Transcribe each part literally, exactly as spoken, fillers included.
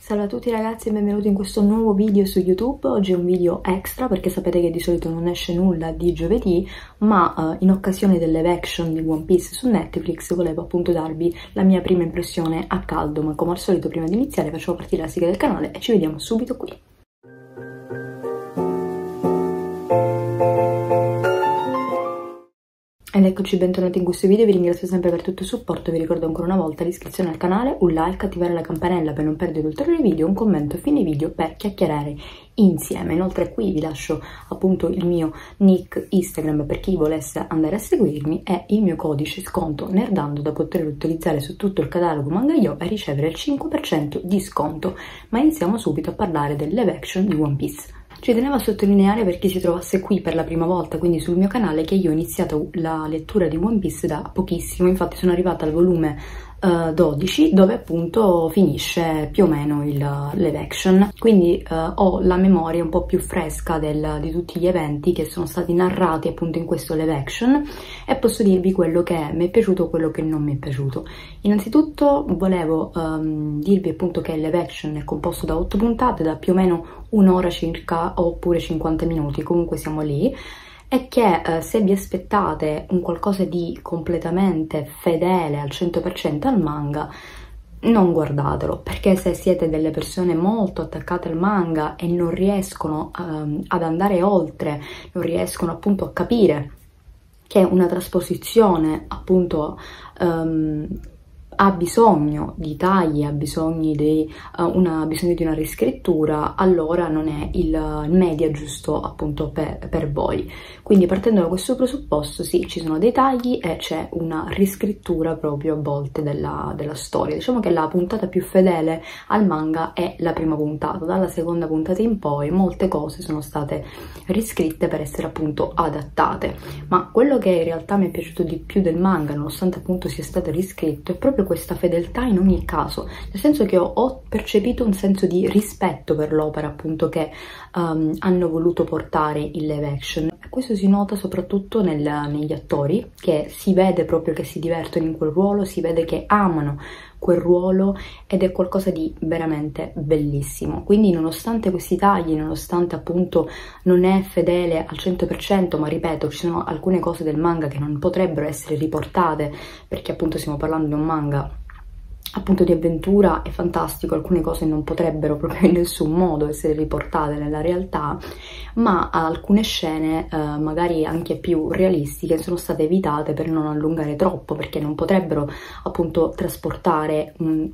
Salve a tutti ragazzi e benvenuti in questo nuovo video su YouTube. Oggi è un video extra perché sapete che di solito non esce nulla di giovedì, ma uh, in occasione del live action di One Piece su Netflix volevo appunto darvi la mia prima impressione a caldo, ma come al solito prima di iniziare facciamo partire la sigla del canale e ci vediamo subito qui. Ed eccoci, bentornati in questo video, vi ringrazio sempre per tutto il supporto, vi ricordo ancora una volta l'iscrizione al canale, un like, attivare la campanella per non perdere ulteriori video, un commento a fine video per chiacchierare insieme. Inoltre qui vi lascio appunto il mio nick Instagram per chi volesse andare a seguirmi e il mio codice sconto Nerdando da poter utilizzare su tutto il catalogo Mangayo e ricevere il cinque per cento di sconto. Ma iniziamo subito a parlare del live action di One Piece. Ci tenevo a sottolineare per chi si trovasse qui per la prima volta, quindi sul mio canale, che io ho iniziato la lettura di One Piece da pochissimo. Infatti sono arrivata al volume uh, dodici, dove appunto finisce più o meno il live action, quindi uh, ho la memoria un po' più fresca del, di tutti gli eventi che sono stati narrati appunto in questo live action, e posso dirvi quello che mi è piaciuto e quello che non mi è piaciuto. Innanzitutto volevo um, dirvi appunto che il live action è composto da otto puntate, da più o meno un'ora circa oppure cinquanta minuti, comunque siamo lì, e che eh, se vi aspettate un qualcosa di completamente fedele al cento per cento al manga, non guardatelo, perché se siete delle persone molto attaccate al manga e non riescono um, ad andare oltre, non riescono appunto a capire che una trasposizione appunto um, ha bisogno di tagli, ha bisogno di, uh, una, ha bisogno di una riscrittura, allora non è il, il media giusto appunto per, per voi. Quindi partendo da questo presupposto, sì, ci sono dei tagli e c'è una riscrittura proprio a volte della, della storia. Diciamo che la puntata più fedele al manga è la prima puntata, dalla seconda puntata in poi molte cose sono state riscritte per essere appunto adattate, ma quello che in realtà mi è piaciuto di più del manga, nonostante appunto sia stato riscritto, è proprio questa fedeltà in ogni caso, nel senso che ho, ho percepito un senso di rispetto per l'opera appunto che um, hanno voluto portare in live action. Questo si nota soprattutto nel, negli attori, che si vede proprio che si divertono in quel ruolo, si vede che amano quel ruolo ed è qualcosa di veramente bellissimo. Quindi nonostante questi tagli, nonostante appunto non è fedele al cento per cento, ma ripeto, ci sono alcune cose del manga che non potrebbero essere riportate, perché appunto stiamo parlando di un manga appunto di avventura, è fantastico, alcune cose non potrebbero proprio in nessun modo essere riportate nella realtà, ma alcune scene eh, magari anche più realistiche sono state evitate per non allungare troppo, perché non potrebbero appunto trasportare mh,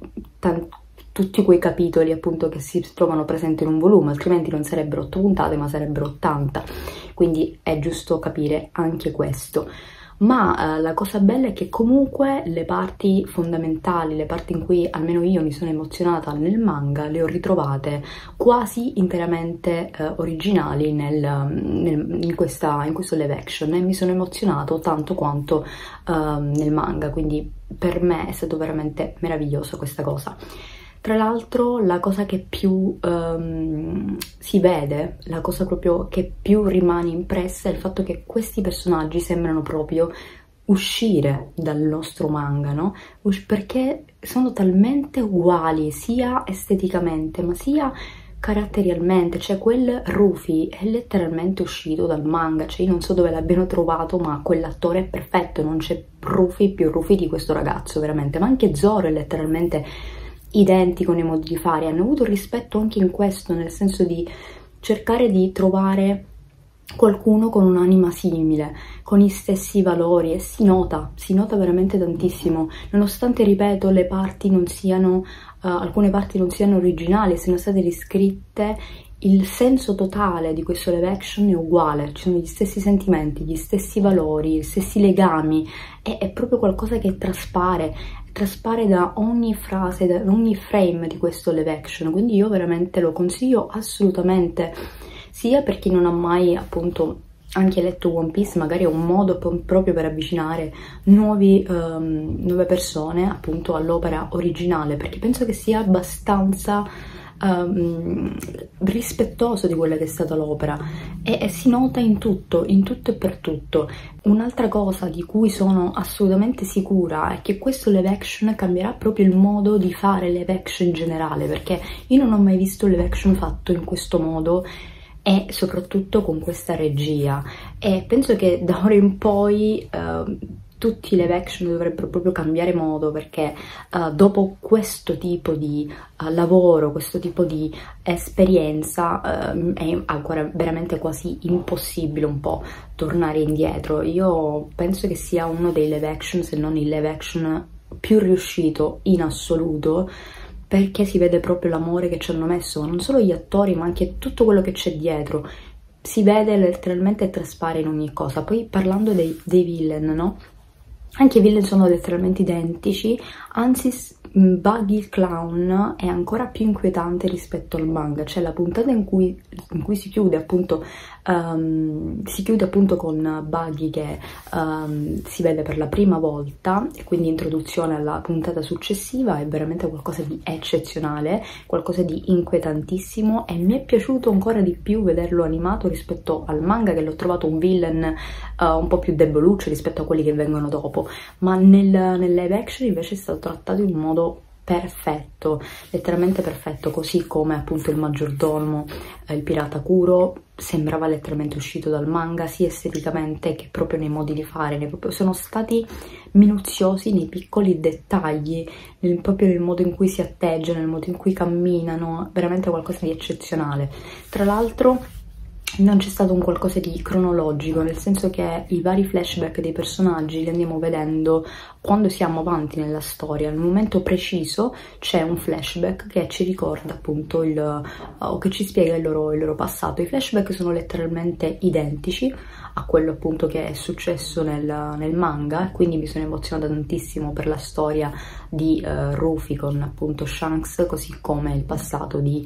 tutti quei capitoli appunto che si trovano presenti in un volume, altrimenti non sarebbero otto puntate ma sarebbero ottanta, quindi è giusto capire anche questo. Ma eh, la cosa bella è che comunque le parti fondamentali, le parti in cui almeno io mi sono emozionata nel manga, le ho ritrovate quasi interamente eh, originali nel, nel, in, questa, in questo live action, e mi sono emozionato tanto quanto eh, nel manga, quindi per me è stato veramente meraviglioso questa cosa. Tra l'altro la cosa che più um, si vede, la cosa proprio che più rimane impressa è il fatto che questi personaggi sembrano proprio uscire dal nostro manga, no? Perché sono talmente uguali sia esteticamente ma sia caratterialmente, cioè quel Rufy è letteralmente uscito dal manga, cioè io non so dove l'abbiano trovato, ma quell'attore è perfetto, non c'è Rufy più Rufy di questo ragazzo veramente, ma anche Zoro è letteralmente identico nei modi di fare. Hanno avuto rispetto anche in questo, nel senso di cercare di trovare qualcuno con un'anima simile, con gli stessi valori, e si nota, si nota veramente tantissimo, nonostante, ripeto, le parti non siano, uh, alcune parti non siano originali, siano state riscritte, il senso totale di questo live action è uguale, ci sono gli stessi sentimenti, gli stessi valori, gli stessi legami, e è proprio qualcosa che traspare, traspare da ogni frase, da ogni frame di questo live action, quindi io veramente lo consiglio assolutamente, sia per chi non ha mai appunto anche letto One Piece, magari è un modo proprio per avvicinare nuovi, um, nuove persone appunto all'opera originale, perché penso che sia abbastanza um, rispettoso di quella che è stata l'opera, e, e si nota in tutto, in tutto e per tutto. Un'altra cosa di cui sono assolutamente sicura è che questo live action cambierà proprio il modo di fare live action in generale, perché io non ho mai visto un live action fatto in questo modo e soprattutto con questa regia, e penso che da ora in poi uh, tutti i live action dovrebbero proprio cambiare modo, perché uh, dopo questo tipo di uh, lavoro, questo tipo di esperienza uh, è ancora veramente quasi impossibile un po' tornare indietro. Io penso che sia uno dei live action, se non il live action più riuscito in assoluto, perché si vede proprio l'amore che ci hanno messo, non solo gli attori ma anche tutto quello che c'è dietro. Si vede letteralmente, traspare in ogni cosa. Poi parlando dei, dei villain, no? Anche i villain sono letteralmente identici, anzi Buggy il clown è ancora più inquietante rispetto al manga. C'è la puntata in cui, in cui si chiude appunto um, si chiude appunto con Buggy che um, si vede per la prima volta, e quindi introduzione alla puntata successiva. È veramente qualcosa di eccezionale, qualcosa di inquietantissimo, e mi è piaciuto ancora di più vederlo animato rispetto al manga, che l'ho trovato un villain uh, un po' più deboluccio rispetto a quelli che vengono dopo, ma nel, nel live action invece è stato trattato in un modo perfetto, letteralmente perfetto, così come appunto il maggiordomo, eh, il pirata Kuro, sembrava letteralmente uscito dal manga, sia esteticamente che proprio nei modi di fare. Ne proprio, sono stati minuziosi nei piccoli dettagli, nel, proprio nel modo in cui si atteggiano, nel modo in cui camminano, veramente qualcosa di eccezionale. Tra l'altro non c'è stato un qualcosa di cronologico, nel senso che i vari flashback dei personaggi li andiamo vedendo quando siamo avanti nella storia. Nel momento preciso c'è un flashback che ci ricorda appunto il, o che ci spiega il loro, il loro passato. I flashback sono letteralmente identici a quello appunto che è successo nel, nel manga, quindi mi sono emozionata tantissimo per la storia di uh, Rufy con appunto Shanks, così come il passato di,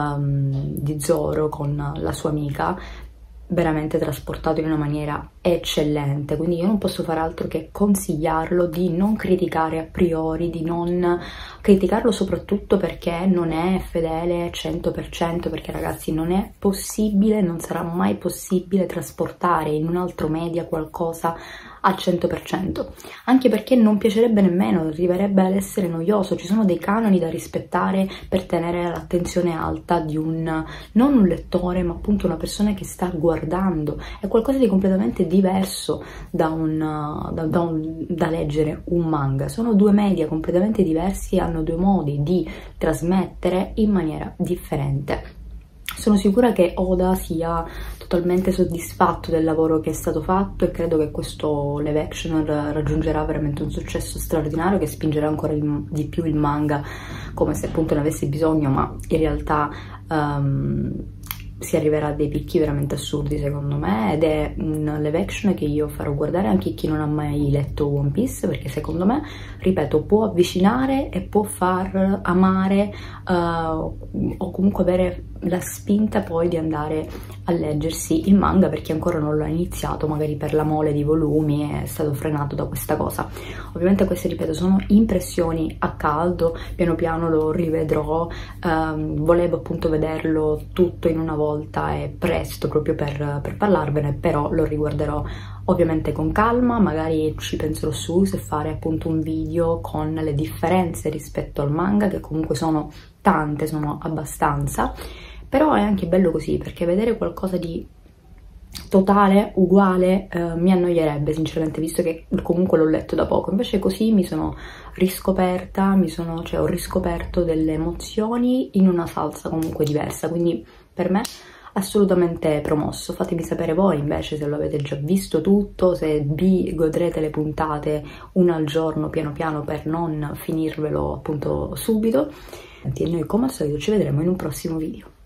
um, di Zoro con la sua amica, veramente trasportato in una maniera eccellente. Quindi io non posso fare altro che consigliarlo, di non criticare a priori, di non criticarlo soprattutto perché non è fedele cento per cento, perché ragazzi non è possibile, non sarà mai possibile trasportare in un altro media qualcosa al cento per cento, anche perché non piacerebbe nemmeno, arriverebbe ad essere noioso. Ci sono dei canoni da rispettare per tenere l'attenzione alta di un, non un lettore, ma appunto una persona che sta guardando. È qualcosa di completamente diverso da, un, da, da, un, da leggere un manga. Sono due media completamente diversi, hanno due modi di trasmettere in maniera differente. Sono sicura che Oda sia totalmente soddisfatto del lavoro che è stato fatto, e credo che questo live action raggiungerà veramente un successo straordinario che spingerà ancora di più il manga, come se appunto ne avesse bisogno, ma in realtà um, si arriverà a dei picchi veramente assurdi secondo me. Ed è un live action che io farò guardare anche chi non ha mai letto One Piece, perché secondo me, ripeto, può avvicinare e può far amare uh, o comunque avere la spinta poi di andare a leggersi il manga, perché ancora non l'ha iniziato, magari per la mole di volumi è stato frenato da questa cosa. Ovviamente queste, ripeto, sono impressioni a caldo, piano piano lo rivedrò, um, volevo appunto vederlo tutto in una volta e presto proprio per, per parlarvene, però lo riguarderò ovviamente con calma, magari ci penserò su se fare appunto un video con le differenze rispetto al manga, che comunque sono tante, sono abbastanza. Però è anche bello così, perché vedere qualcosa di totale, uguale, eh, mi annoierebbe sinceramente, visto che comunque l'ho letto da poco. Invece così mi sono riscoperta, mi sono, cioè ho riscoperto delle emozioni in una salsa comunque diversa, quindi per me assolutamente promosso. Fatemi sapere voi invece se lo avete già visto tutto, se vi godrete le puntate una al giorno piano piano per non finirvelo appunto subito. E noi come al solito ci vedremo in un prossimo video.